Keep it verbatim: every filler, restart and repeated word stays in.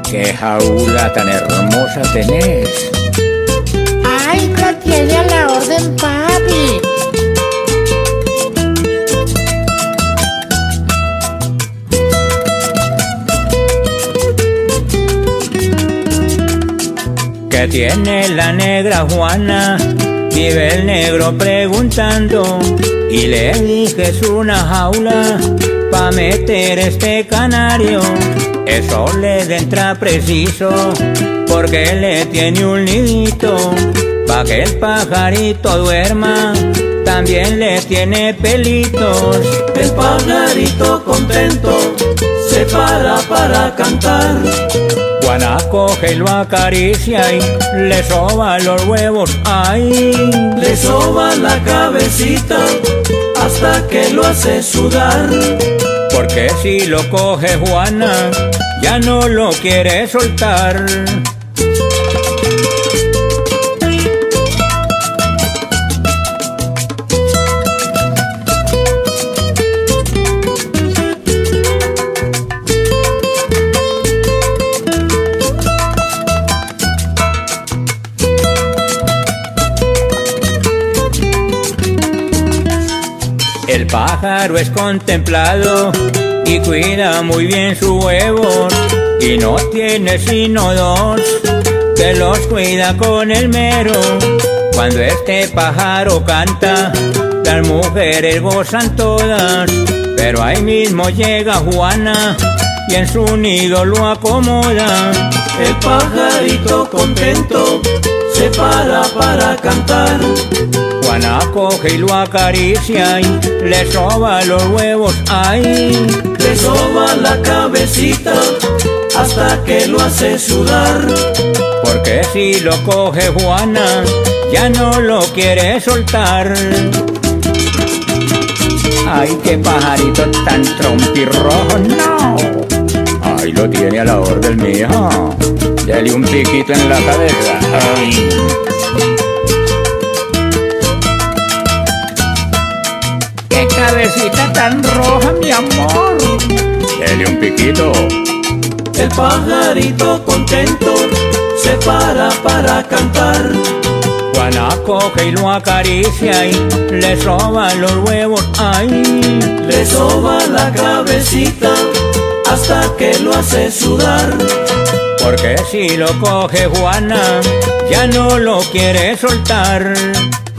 qué jaula tan hermosa tenés. Ay, la tiene a la orden, papi. ¿Qué tiene la negra Juana? Vive el negro preguntando, y le dije es una jaula pa' meter este canario. Eso le entra preciso porque le tiene un nidito pa' que el pajarito duerma. También le tiene pelitos. El pajarito contento se para para cantar. Juana coge y lo acaricia y le soba los huevos, ay. Le soba la cabecita hasta que lo hace sudar. Porque si lo coge Juana, ya no lo quiere soltar. El pájaro es contemplado y cuida muy bien sus huevos, y no tiene sino dos que los cuida con el mero. Cuando este pájaro canta, las mujeres gozan todas, pero ahí mismo llega Juana y en su nido lo acomoda. El pajarito contento se para para cantar. Juana coge y lo acaricia y le soba los huevos, ay. Le soba la cabecita hasta que lo hace sudar. Porque si lo coge Juana, ya no lo quiere soltar. Ay, qué pajarito tan trompirrojo, no. Ay, lo tiene a la orden mía. Dale un piquito en la cabeza, ay. ¡Qué cabecita tan roja, mi amor! Dale un piquito. El pajarito contento se para para cantar. Juana coge y lo acaricia y le soba los huevos, ay. Le soba la cabecita hasta que lo hace sudar. Porque si lo coge Juana, ya no lo quiere soltar.